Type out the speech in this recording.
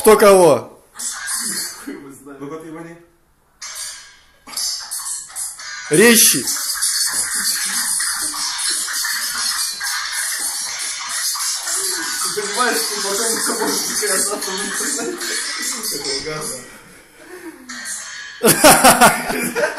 Кто кого? Ну-ка, ты ебани. Резче. Ты понимаешь, что потом это может быть красота в интернете? Такого газа.